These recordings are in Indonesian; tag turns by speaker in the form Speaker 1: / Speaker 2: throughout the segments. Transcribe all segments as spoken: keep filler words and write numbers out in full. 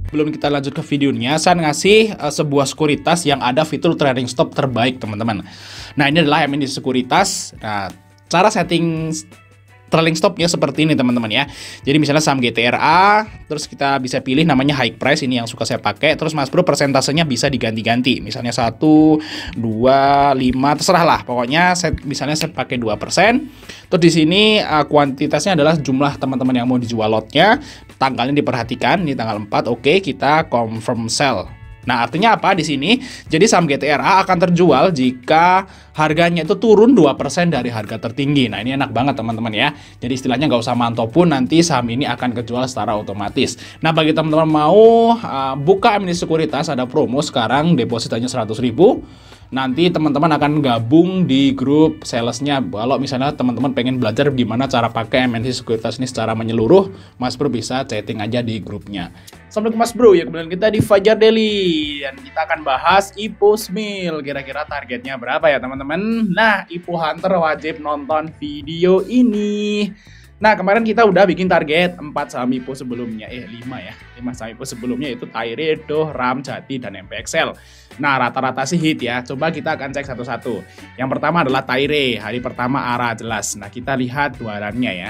Speaker 1: Sebelum kita lanjut ke videonya, saya ngasih uh, sebuah sekuritas yang ada fitur trailing stop terbaik, teman-teman. Nah, ini adalah M N D sekuritas. Nah, cara setting trailing stopnya seperti ini, teman-teman ya. Jadi misalnya saham G T R A, terus kita bisa pilih namanya high price, ini yang suka saya pakai. Terus Mas Bro persentasenya bisa diganti-ganti. Misalnya satu, dua, lima, terserah lah. Pokoknya saya, misalnya saya pakai dua persen. Terus di sini uh, kuantitasnya adalah jumlah teman-teman yang mau dijual lotnya. Tanggalnya diperhatikan, ini tanggal empat. Oke, kita confirm sell. Nah, artinya apa di sini? Jadi saham G T R A akan terjual jika harganya itu turun dua persen dari harga tertinggi. Nah, ini enak banget teman-teman ya. Jadi istilahnya nggak usah mantau pun, nanti saham ini akan kejual secara otomatis. Nah, bagi teman-teman mau uh, buka M N D sekuritas, ada promo sekarang, deposit hanya seratus ribu. Nanti teman-teman akan gabung di grup salesnya. Kalau misalnya teman-teman pengen belajar gimana cara pakai M N D sekuritas ini secara menyeluruh, Mas Bro bisa chatting aja di grupnya. Assalamualaikum Mas Bro, ya kemudian kita di Fajar Daily dan kita akan bahas I P O Smil. Kira-kira targetnya berapa ya teman-teman? Nah, I P O Hunter wajib nonton video ini. Nah, kemarin kita udah bikin target empat saham I P O sebelumnya, eh lima ya, lima saham I P O sebelumnya itu Tyre, Doh, Ram, Jati, dan M P X L. Nah, rata-rata sih hit ya, coba kita akan cek satu-satu. Yang pertama adalah Tyre, hari pertama arah jelas. Nah, kita lihat warannya ya.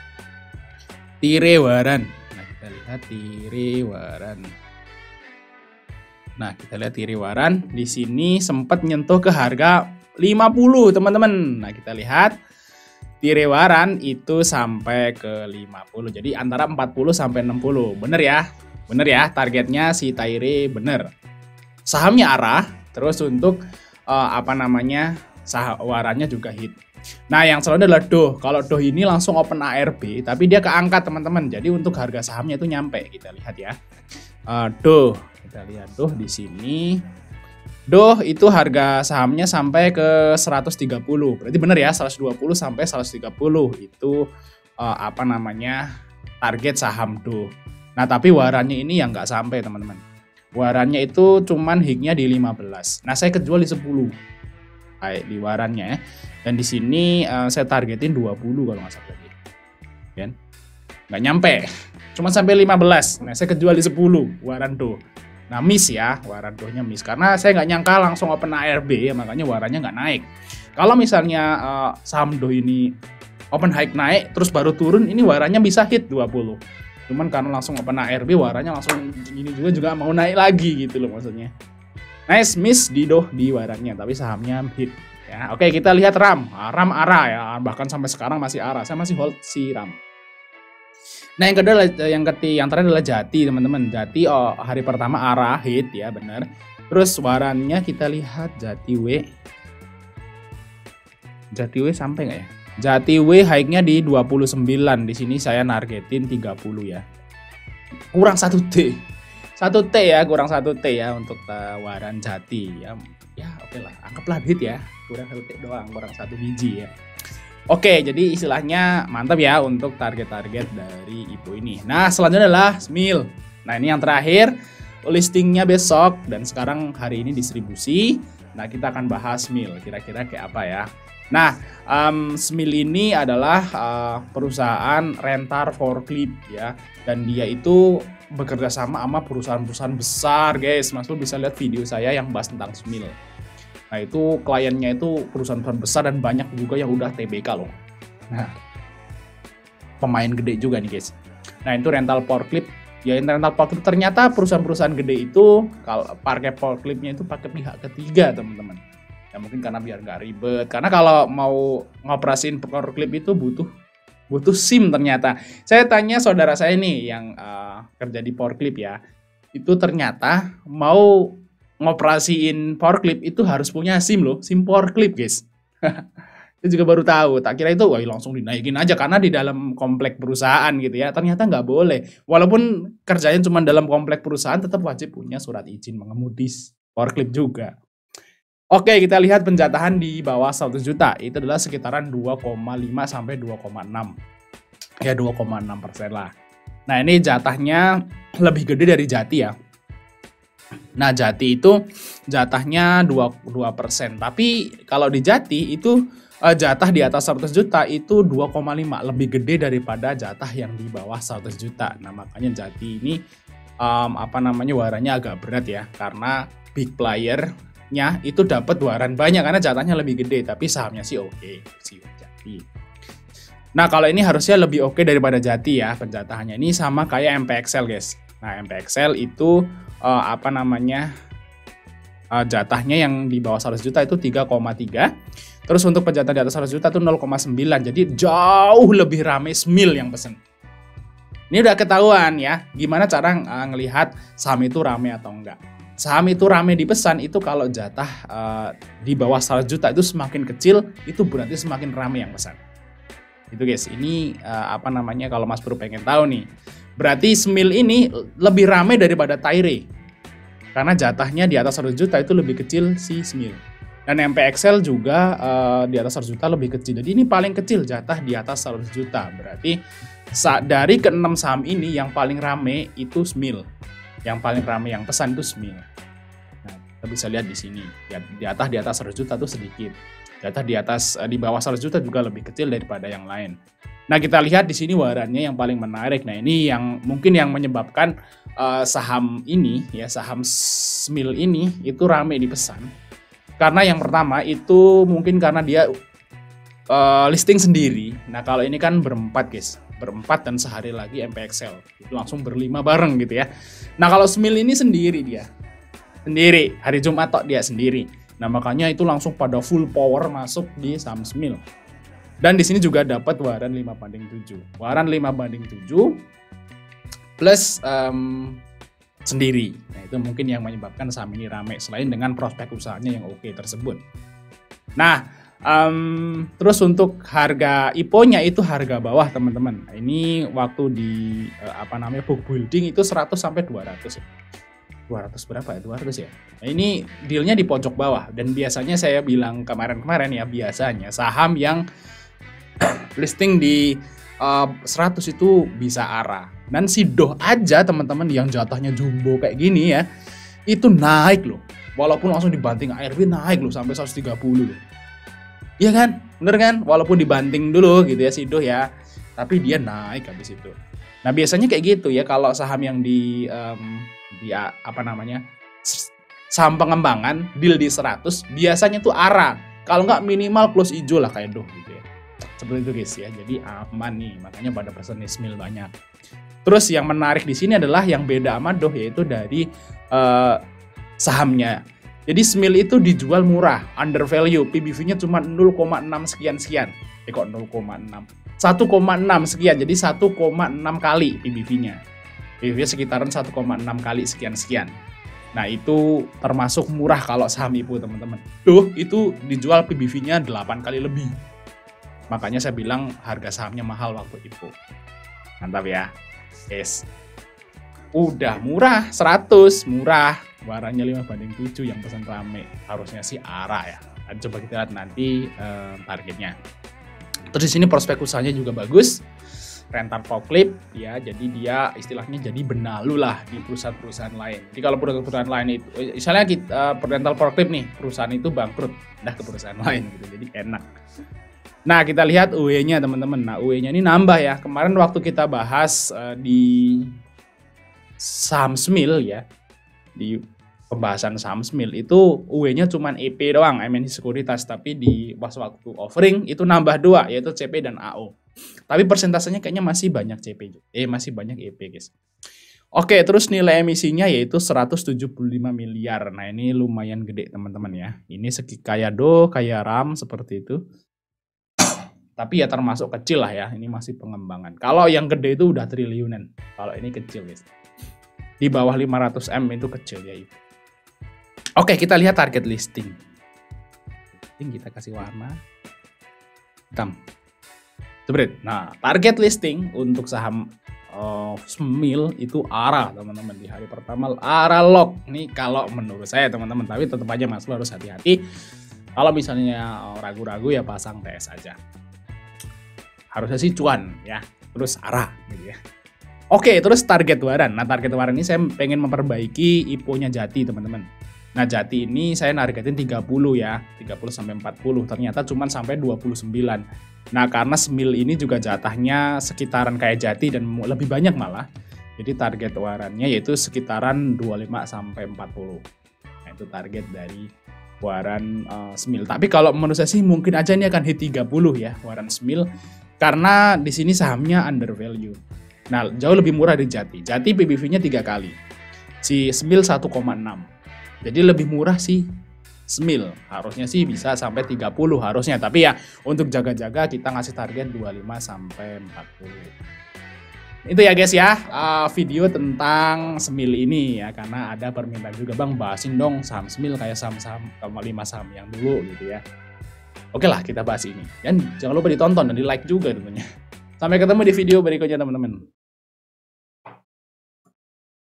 Speaker 1: Tyre waran. Nah, kita lihat Tyre waran. Nah, kita lihat Tyre waran, di sini sempat nyentuh ke harga lima puluh, teman-teman. Nah, kita lihat Tyre waran itu sampai ke lima puluh. Jadi antara empat puluh sampai enam puluh. Bener ya? Bener ya, targetnya si Tyre bener. Sahamnya arah, terus untuk uh, apa namanya? Saham warannya juga hit. Nah, yang selanjutnya adalah Doh. Kalau Doh ini langsung open A R B, tapi dia keangkat, teman-teman. Jadi untuk harga sahamnya itu nyampe. Kita lihat ya. Uh, Doh, kita lihat Doh di sini. Doh itu harga sahamnya sampai ke seratus tiga puluh. Berarti benar ya, seratus dua puluh sampai seratus tiga puluh itu uh, apa namanya? Target saham Doh. Nah, tapi warannya ini yang nggak sampai, teman-teman. Warannya itu cuman hignya di lima belas. Nah, saya kejual di sepuluh. Kayak di warannya ya. Dan di sini uh, saya targetin dua puluh kalau nggak salah lagi. Kan? Nggak nyampe. Cuma sampai lima belas. Nah, saya kejual di sepuluh waran Doh. Nah, miss ya, waran Dohnya miss. Karena saya nggak nyangka langsung open A R B, ya, makanya warannya nggak naik. Kalau misalnya uh, saham Doh ini open high naik, terus baru turun, ini warannya bisa hit dua puluh. Cuman karena langsung open A R B, warannya langsung ini juga juga mau naik lagi gitu loh maksudnya. Nice, miss di Doh di warannya, tapi sahamnya hit. Ya, oke, kita lihat Ram. Ram arah ya, bahkan sampai sekarang masih arah. Saya masih hold si Ram. Nah, yang kedua, yang ketiga, yang terakhir adalah Jati, teman-teman. Jati oh, hari pertama arah hit ya, benar. Terus warannya kita lihat Jati W. Jati W sampai nggak ya? Jati W high-nya di dua puluh sembilan. Di sini saya nargetin tiga puluh ya. Kurang satu T. satu T ya, kurang satu T ya untuk uh, waran Jati ya. Ya, oke lah, anggaplah hit ya. Kurang satu T doang, kurang satu biji ya. Oke, jadi istilahnya mantap ya untuk target-target dari I P O ini. Nah, selanjutnya adalah Smil. Nah, ini yang terakhir, listingnya besok dan sekarang hari ini distribusi. Nah, kita akan bahas Smil, kira-kira kayak apa ya. Nah, um, Smil ini adalah uh, perusahaan rental forklift ya. Dan dia itu bekerja sama sama perusahaan-perusahaan besar, guys. Mas lu bisa lihat video saya yang bahas tentang Smil. Nah, itu kliennya itu perusahaan-perusahaan besar dan banyak juga yang udah T B K loh. Nah, pemain gede juga nih guys. Nah, itu rental forklift. Ya, rental forklift ternyata perusahaan-perusahaan gede itu kalau pakai forkliftnya itu pakai pihak ketiga, teman-teman. Ya mungkin karena biar nggak ribet. Karena kalau mau ngoperasin forklift itu butuh butuh SIM ternyata. Saya tanya saudara saya nih yang uh, kerja di forklift ya. Itu ternyata mau ngoperasiin forklift itu harus punya SIM loh, SIM forklift guys. Saya juga baru tahu, tak kira itu wah langsung dinaikin aja karena di dalam komplek perusahaan gitu ya. Ternyata nggak boleh. Walaupun kerjanya cuma dalam komplek perusahaan, tetap wajib punya surat izin mengemudi forklift juga. Oke, kita lihat penjatahan di bawah seratus juta. Itu adalah sekitaran dua koma lima sampai dua koma enam. Ya dua koma enam persen lah. Nah, ini jatahnya lebih gede dari Jati ya. Nah, Jati itu jatahnya dua puluh dua persen. Tapi kalau di Jati itu uh, jatah di atas seratus juta itu dua koma lima. Lebih gede daripada jatah yang di bawah seratus juta. Nah, makanya Jati ini um, apa namanya warannya agak berat ya, karena big player-nya itu dapat waran banyak karena jatahnya lebih gede, tapi sahamnya sih oke okay, sih Jati. Nah kalau ini harusnya lebih oke okay daripada Jati ya penjatahannya. Ini sama kayak M P X L guys. Nah M P X L itu uh, apa namanya uh, jatahnya yang di bawah seratus juta itu tiga koma tiga. Terus untuk penjatahan di atas seratus juta itu nol koma sembilan. Jadi jauh lebih rame Smil yang pesen. Ini udah ketahuan ya, gimana cara uh, ngelihat saham itu rame atau enggak. Saham itu rame dipesan itu kalau jatah uh, di bawah seratus juta itu semakin kecil, itu berarti semakin rame yang pesan. Itu guys, ini uh, apa namanya kalau Mas Bro pengen tahu nih. Berarti Smil ini lebih rame daripada Tyre. Karena jatahnya di atas seratus juta itu lebih kecil si Smil. Dan M P X L juga uh, di atas seratus juta lebih kecil. Jadi ini paling kecil jatah di atas seratus juta. Berarti dari keenam saham ini yang paling rame itu Smil. Yang paling rame yang pesan itu Smil. Nah, kita bisa lihat di sini. Di atas di atas seratus juta itu sedikit. Jatah di atas di bawah seratus juta juga lebih kecil daripada yang lain. Nah, kita lihat di sini warannya yang paling menarik. Nah, ini yang mungkin yang menyebabkan uh, saham ini ya, saham Smil ini itu rame dipesan. Karena yang pertama itu mungkin karena dia uh, listing sendiri. Nah, kalau ini kan berempat, guys. Berempat dan sehari lagi M P X L. Itu langsung berlima bareng gitu ya. Nah, kalau Smil ini sendiri dia. Sendiri, hari Jumat tok dia sendiri. Nah, makanya itu langsung pada full power masuk di saham Smil. Dan di sini juga dapat waran lima banding tujuh. Waran lima banding tujuh plus um, sendiri. Nah, itu mungkin yang menyebabkan saham ini rame selain dengan prospek usahanya yang oke tersebut. Nah, um, terus untuk harga I P O-nya itu harga bawah, teman-teman. Nah, ini waktu di uh, apa namanya book building itu seratus sampai dua ratus ya. dua ratus berapa ya? dua ratus ya. Nah, ini dealnya di pojok bawah dan biasanya saya bilang kemarin-kemarin ya, biasanya saham yang listing di uh, seratus itu bisa arah. Dan Sidoh aja teman-teman yang jatahnya jumbo kayak gini ya, itu naik loh. Walaupun langsung dibanting A R B naik loh sampai seratus tiga puluh loh. Iya kan? Bener kan? Walaupun dibanting dulu gitu ya Sidoh ya, tapi dia naik habis itu. Nah, biasanya kayak gitu ya kalau saham yang di um, di apa namanya? Saham pengembangan deal di seratus biasanya tuh arah. Kalau nggak minimal close hijau lah kayak Doh gitu ya. Seperti itu guys ya. Jadi aman nih, makanya pada pesan Smil banyak. Terus yang menarik di sini adalah yang beda sama Doh yaitu dari uh, sahamnya. Jadi Smil itu dijual murah, under value, P B V-nya cuma nol koma enam sekian-sekian. Eh kok nol koma enam? satu koma enam sekian, jadi satu koma enam kali P B V-nya. P B V-nya sekitaran satu koma enam kali sekian-sekian. Nah, itu termasuk murah kalau saham I P O, teman-teman. Doh, itu dijual P B V-nya delapan kali lebih. Makanya saya bilang harga sahamnya mahal waktu I P O. Mantap ya. Yes. Udah murah, seratus, murah. Warannya lima banding tujuh yang pesan rame. Harusnya sih arah ya. Coba kita lihat nanti eh, targetnya. Terus di sini prospek usahanya juga bagus. Rental forklift ya, jadi dia istilahnya jadi benalu lah di perusahaan-perusahaan lain. Jadi kalau perusahaan-perusahaan lain itu, misalnya kita uh, rental forklift nih, perusahaan itu bangkrut, dah ke perusahaan lain gitu, jadi enak. Nah, kita lihat U E-nya teman-teman. Nah, U E-nya ini nambah ya. Kemarin waktu kita bahas uh, di saham Smil ya, di pembahasan saham Smil itu U E-nya cuma E P doang, M N C Sekuritas, tapi di pas waktu offering itu nambah dua, yaitu C P dan A O. Tapi persentasenya kayaknya masih banyak C P, eh masih banyak E P guys. Oke, terus nilai emisinya yaitu seratus tujuh puluh lima miliar. Nah, ini lumayan gede teman-teman ya. Ini segi kayak Doh, kayak Ram seperti itu. Tapi ya termasuk kecil lah ya. Ini masih pengembangan. Kalau yang gede itu udah triliunan. Kalau ini kecil guys. Di bawah lima ratus M itu kecil ya itu. Oke, kita lihat target listing. Listing kita kasih warna hitam. Jebret. Nah, target listing untuk saham uh, Smil itu arah teman-teman di hari pertama arah lock. Nih kalau menurut saya teman-teman, tapi tetap aja Mas lo harus hati-hati. Kalau misalnya ragu-ragu ya pasang T S aja. Harusnya sih cuan ya, terus arah gitu ya. Oke, terus target waran. Nah, target waran ini saya pengen memperbaiki I P O-nya Jati teman-teman. Nah, Jati ini saya nargetin tiga puluh ya, tiga puluh sampai empat puluh. Ternyata cuma sampai dua puluh sembilan. Nah, karena Smil ini juga jatahnya sekitaran kayak Jati dan lebih banyak malah. Jadi target warannya yaitu sekitaran dua puluh lima sampai empat puluh. Nah, itu target dari waran uh, Smil. Tapi kalau menurut saya sih mungkin aja ini akan hit tiga puluh ya waran Smil, karena di sini sahamnya under value. Nah, jauh lebih murah dari Jati. Jati P B V-nya tiga kali. Si Smil satu koma enam. Jadi lebih murah sih Smil. Harusnya sih bisa sampai tiga puluh harusnya. Tapi ya untuk jaga-jaga kita ngasih target dua puluh lima sampai empat puluh. Itu ya guys ya, uh, video tentang Smil ini ya, karena ada permintaan juga, Bang bahasin dong saham Smil kayak saham-saham lima saham yang dulu gitu ya. Oke lah, kita bahas ini. Dan jangan lupa ditonton dan di like juga tentunya. Sampai ketemu di video berikutnya teman-teman.